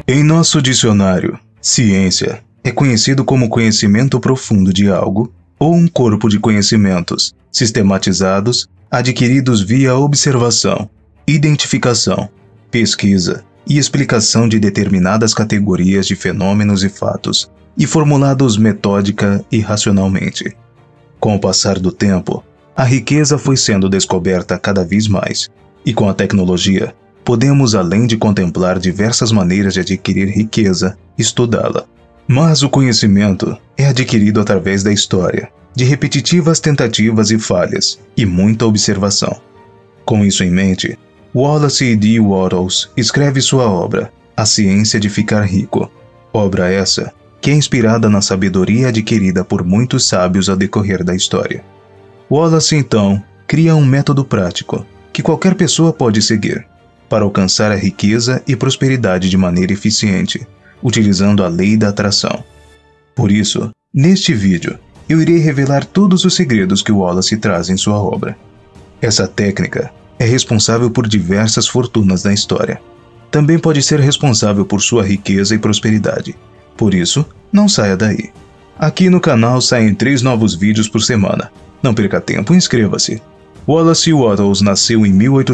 Em nosso dicionário, ciência é conhecido como conhecimento profundo de algo ou um corpo de conhecimentos sistematizados, adquiridos via observação, identificação, pesquisa e explicação de determinadas categorias de fenômenos e fatos, e formulados metódica e racionalmente. Com o passar do tempo, a riqueza foi sendo descoberta cada vez mais, e com a tecnologia, podemos, além de contemplar diversas maneiras de adquirir riqueza, estudá-la. Mas o conhecimento é adquirido através da história, de repetitivas tentativas e falhas, e muita observação. Com isso em mente, Wallace D. Wattles escreve sua obra, A Ciência de Ficar Rico, obra essa que é inspirada na sabedoria adquirida por muitos sábios ao decorrer da história. Wallace, então, cria um método prático, que qualquer pessoa pode seguir, para alcançar a riqueza e prosperidade de maneira eficiente, utilizando a lei da atração. Por isso, neste vídeo, eu irei revelar todos os segredos que Wallace traz em sua obra. Essa técnica é responsável por diversas fortunas na história. Também pode ser responsável por sua riqueza e prosperidade. Por isso, não saia daí. Aqui no canal saem 3 novos vídeos por semana. Não perca tempo e inscreva-se. Wallace Wattles nasceu em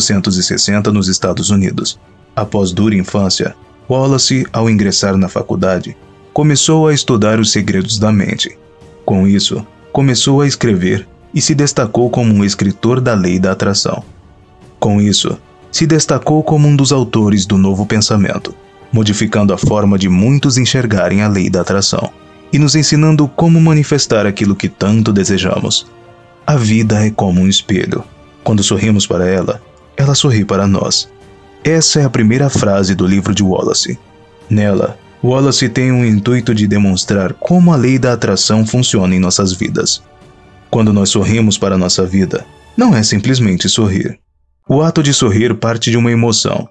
1860 nos Estados Unidos. Após dura infância, Wallace, ao ingressar na faculdade, começou a estudar os segredos da mente. Com isso, começou a escrever e se destacou como um escritor da lei da atração. Com isso, se destacou como um dos autores do novo pensamento, modificando a forma de muitos enxergarem a lei da atração e nos ensinando como manifestar aquilo que tanto desejamos. A vida é como um espelho. Quando sorrimos para ela, ela sorri para nós. Essa é a primeira frase do livro de Wallace. Nela, Wallace tem o intuito de demonstrar como a lei da atração funciona em nossas vidas. Quando nós sorrimos para a nossa vida, não é simplesmente sorrir. O ato de sorrir parte de uma emoção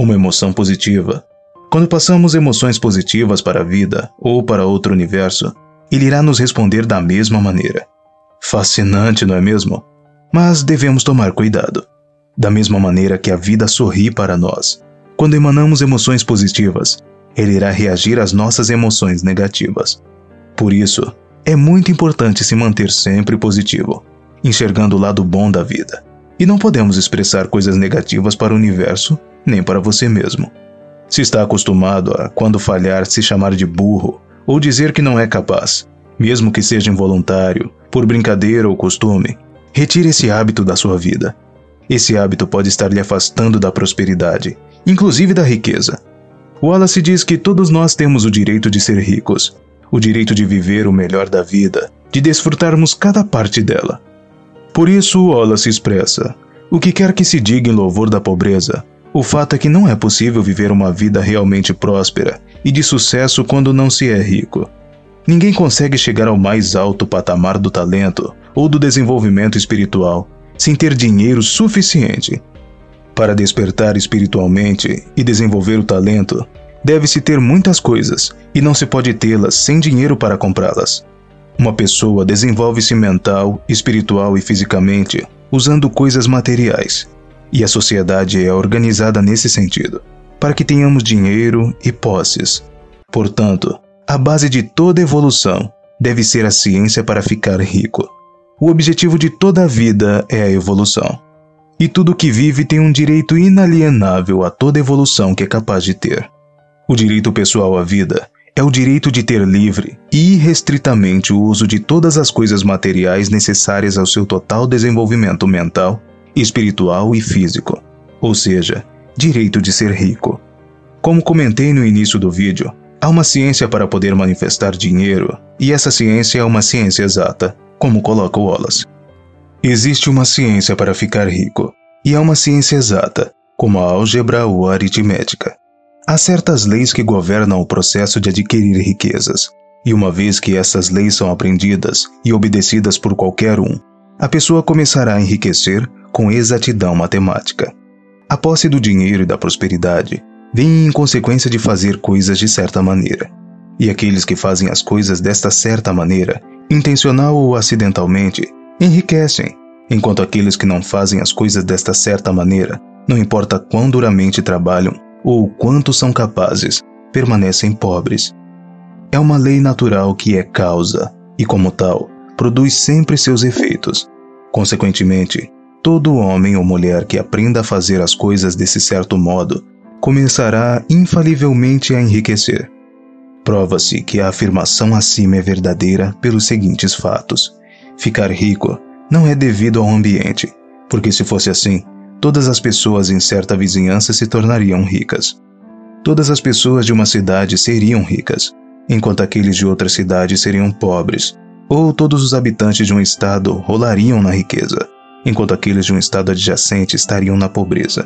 positiva. Quando passamos emoções positivas para a vida ou para outro universo, ele irá nos responder da mesma maneira. Fascinante, não é mesmo? Mas devemos tomar cuidado. Da mesma maneira que a vida sorri para nós, quando emanamos emoções positivas, ele irá reagir às nossas emoções negativas. Por isso, é muito importante se manter sempre positivo, enxergando o lado bom da vida. E não podemos expressar coisas negativas para o universo, nem para você mesmo. Se está acostumado a, quando falhar, se chamar de burro, ou dizer que não é capaz, mesmo que seja involuntário, por brincadeira ou costume, retire esse hábito da sua vida. Esse hábito pode estar lhe afastando da prosperidade, inclusive da riqueza. Wallace diz que todos nós temos o direito de ser ricos, o direito de viver o melhor da vida, de desfrutarmos cada parte dela. Por isso, Wallace expressa: o que quer que se diga em louvor da pobreza, o fato é que não é possível viver uma vida realmente próspera e de sucesso quando não se é rico. Ninguém consegue chegar ao mais alto patamar do talento ou do desenvolvimento espiritual sem ter dinheiro suficiente. Para despertar espiritualmente e desenvolver o talento, deve-se ter muitas coisas e não se pode tê-las sem dinheiro para comprá-las. Uma pessoa desenvolve-se mental, espiritual e fisicamente usando coisas materiais, e a sociedade é organizada nesse sentido, para que tenhamos dinheiro e posses. Portanto, a base de toda evolução deve ser a ciência para ficar rico. O objetivo de toda a vida é a evolução. E tudo que vive tem um direito inalienável a toda evolução que é capaz de ter. O direito pessoal à vida é o direito de ter livre e irrestritamente o uso de todas as coisas materiais necessárias ao seu total desenvolvimento mental, espiritual e físico, ou seja, direito de ser rico. Como comentei no início do vídeo, há uma ciência para poder manifestar dinheiro, e essa ciência é uma ciência exata, como coloca Wallace. Existe uma ciência para ficar rico, e é uma ciência exata, como a álgebra ou a aritmética. Há certas leis que governam o processo de adquirir riquezas, e uma vez que essas leis são aprendidas e obedecidas por qualquer um, a pessoa começará a enriquecer com exatidão matemática. A posse do dinheiro e da prosperidade vem em consequência de fazer coisas de certa maneira, e aqueles que fazem as coisas desta certa maneira, intencional ou acidentalmente, enriquecem, enquanto aqueles que não fazem as coisas desta certa maneira, não importa quão duramente trabalham ou quanto são capazes, permanecem pobres. É uma lei natural que é causa e, como tal, produz sempre seus efeitos. Consequentemente, todo homem ou mulher que aprenda a fazer as coisas desse certo modo começará infalivelmente a enriquecer. Prova-se que a afirmação acima é verdadeira pelos seguintes fatos. Ficar rico não é devido ao ambiente, porque se fosse assim, todas as pessoas em certa vizinhança se tornariam ricas. Todas as pessoas de uma cidade seriam ricas, enquanto aqueles de outra cidade seriam pobres, ou todos os habitantes de um estado rolariam na riqueza, enquanto aqueles de um estado adjacente estariam na pobreza.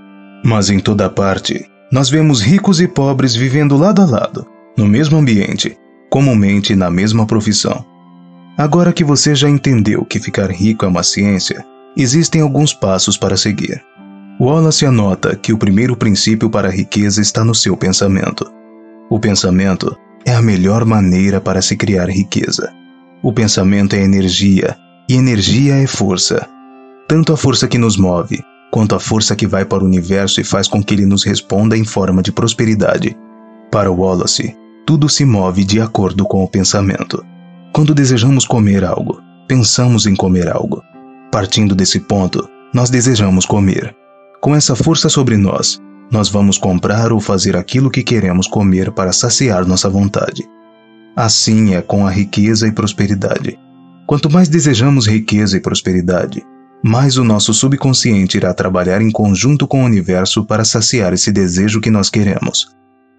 Mas em toda parte, nós vemos ricos e pobres vivendo lado a lado, no mesmo ambiente, comumente na mesma profissão. Agora que você já entendeu que ficar rico é uma ciência, existem alguns passos para seguir. Wallace anota que o primeiro princípio para a riqueza está no seu pensamento. O pensamento é a melhor maneira para se criar riqueza. O pensamento é energia, e energia é força. Tanto a força que nos move, quanto a força que vai para o universo e faz com que ele nos responda em forma de prosperidade. Para Wallace, tudo se move de acordo com o pensamento. Quando desejamos comer algo, pensamos em comer algo. Partindo desse ponto, nós desejamos comer. Com essa força sobre nós, nós vamos comprar ou fazer aquilo que queremos comer para saciar nossa vontade. Assim é com a riqueza e prosperidade. Quanto mais desejamos riqueza e prosperidade, mais o nosso subconsciente irá trabalhar em conjunto com o universo para saciar esse desejo que nós queremos.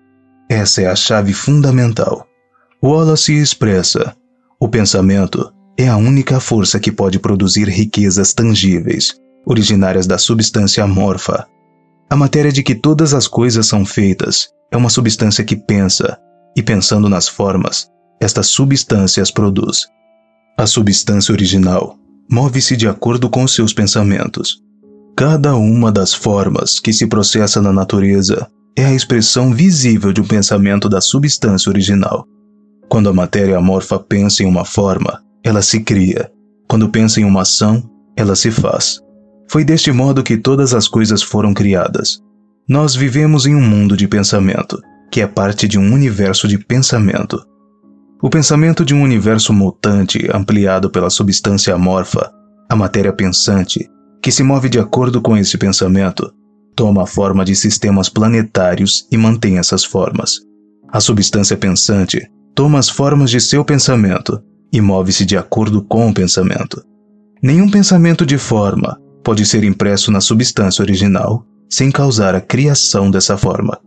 Essa é a chave fundamental. Wallace expressa: o pensamento é a única força que pode produzir riquezas tangíveis, originárias da substância amorfa. A matéria de que todas as coisas são feitas é uma substância que pensa, e pensando nas formas, esta substância as produz. A substância original move-se de acordo com os seus pensamentos. Cada uma das formas que se processa na natureza é a expressão visível de um pensamento da substância original. Quando a matéria amorfa pensa em uma forma, ela se cria. Quando pensa em uma ação, ela se faz. Foi deste modo que todas as coisas foram criadas. Nós vivemos em um mundo de pensamento, que é parte de um universo de pensamento. O pensamento de um universo mutante ampliado pela substância amorfa, a matéria pensante, que se move de acordo com esse pensamento, toma a forma de sistemas planetários e mantém essas formas. A substância pensante toma as formas de seu pensamento e move-se de acordo com o pensamento. Nenhum pensamento de forma pode ser impresso na substância original sem causar a criação dessa forma.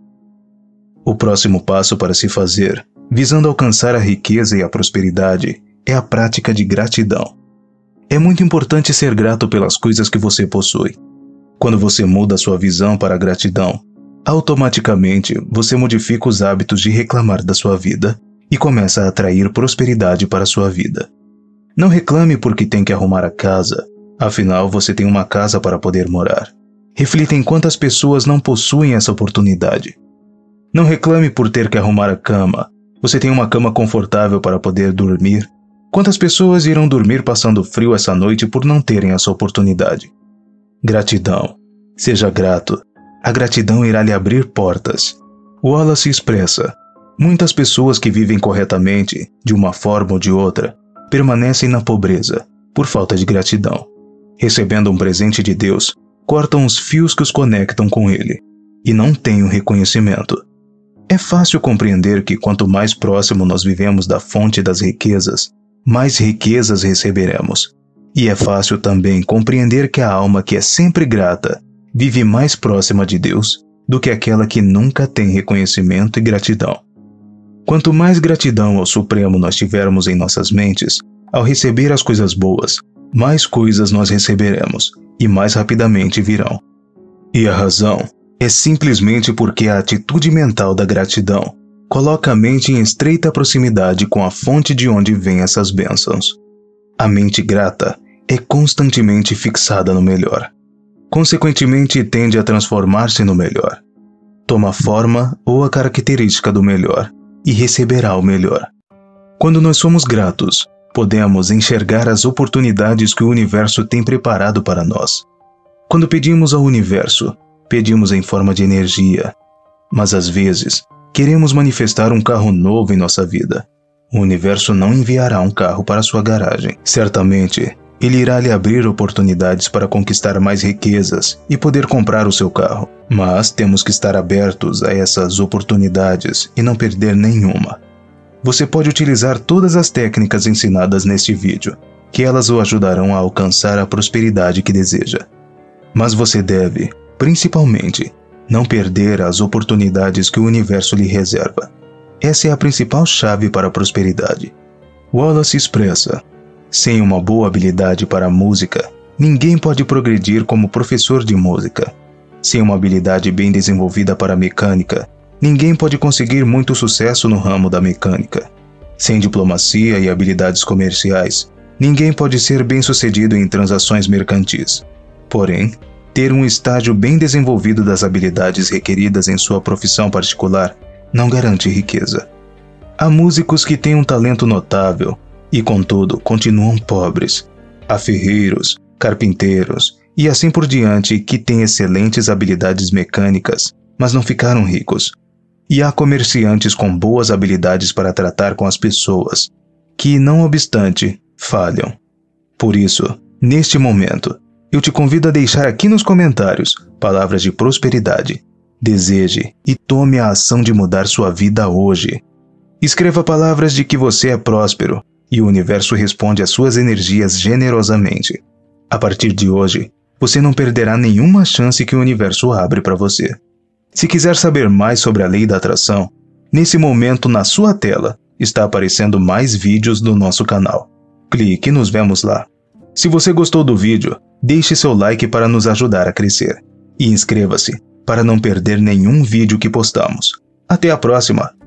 O próximo passo para se fazer, visando alcançar a riqueza e a prosperidade, é a prática de gratidão. É muito importante ser grato pelas coisas que você possui. Quando você muda sua visão para a gratidão, automaticamente você modifica os hábitos de reclamar da sua vida e começa a atrair prosperidade para a sua vida. Não reclame porque tem que arrumar a casa, afinal você tem uma casa para poder morar. Reflita em quantas pessoas não possuem essa oportunidade. Não reclame por ter que arrumar a cama, você tem uma cama confortável para poder dormir. Quantas pessoas irão dormir passando frio essa noite por não terem essa oportunidade? Gratidão. Seja grato. A gratidão irá lhe abrir portas. Wallace expressa: muitas pessoas que vivem corretamente, de uma forma ou de outra, permanecem na pobreza, por falta de gratidão. Recebendo um presente de Deus, cortam os fios que os conectam com ele, e não têm o reconhecimento. É fácil compreender que quanto mais próximo nós vivemos da fonte das riquezas, mais riquezas receberemos. E é fácil também compreender que a alma que é sempre grata vive mais próxima de Deus do que aquela que nunca tem reconhecimento e gratidão. Quanto mais gratidão ao Supremo nós tivermos em nossas mentes, ao receber as coisas boas, mais coisas nós receberemos e mais rapidamente virão. E a razão é simplesmente porque a atitude mental da gratidão coloca a mente em estreita proximidade com a fonte de onde vêm essas bênçãos. A mente grata é constantemente fixada no melhor. Consequentemente, tende a transformar-se no melhor. Toma a forma ou a característica do melhor e receberá o melhor. Quando nós somos gratos, podemos enxergar as oportunidades que o universo tem preparado para nós. Quando pedimos ao universo, pedimos em forma de energia, mas às vezes Queremos manifestar um carro novo em nossa vida. O universo não enviará um carro para sua garagem. Certamente, ele irá lhe abrir oportunidades para conquistar mais riquezas e poder comprar o seu carro. Mas temos que estar abertos a essas oportunidades e não perder nenhuma. Você pode utilizar todas as técnicas ensinadas neste vídeo, que elas o ajudarão a alcançar a prosperidade que deseja. Mas você deve, principalmente, não perder as oportunidades que o universo lhe reserva. Essa é a principal chave para a prosperidade. Wallace expressa: sem uma boa habilidade para a música, ninguém pode progredir como professor de música. Sem uma habilidade bem desenvolvida para a mecânica, ninguém pode conseguir muito sucesso no ramo da mecânica. Sem diplomacia e habilidades comerciais, ninguém pode ser bem-sucedido em transações mercantis. Porém, ter um estágio bem desenvolvido das habilidades requeridas em sua profissão particular não garante riqueza. Há músicos que têm um talento notável e, contudo, continuam pobres. Há ferreiros, carpinteiros e assim por diante que têm excelentes habilidades mecânicas, mas não ficaram ricos. E há comerciantes com boas habilidades para tratar com as pessoas, que, não obstante, falham. Por isso, neste momento, eu te convido a deixar aqui nos comentários palavras de prosperidade. Deseje e tome a ação de mudar sua vida hoje. Escreva palavras de que você é próspero e o universo responde às suas energias generosamente. A partir de hoje, você não perderá nenhuma chance que o universo abre para você. Se quiser saber mais sobre a lei da atração, nesse momento na sua tela está aparecendo mais vídeos do nosso canal. Clique e nos vemos lá. Se você gostou do vídeo, deixe seu like para nos ajudar a crescer. E inscreva-se para não perder nenhum vídeo que postamos. Até a próxima!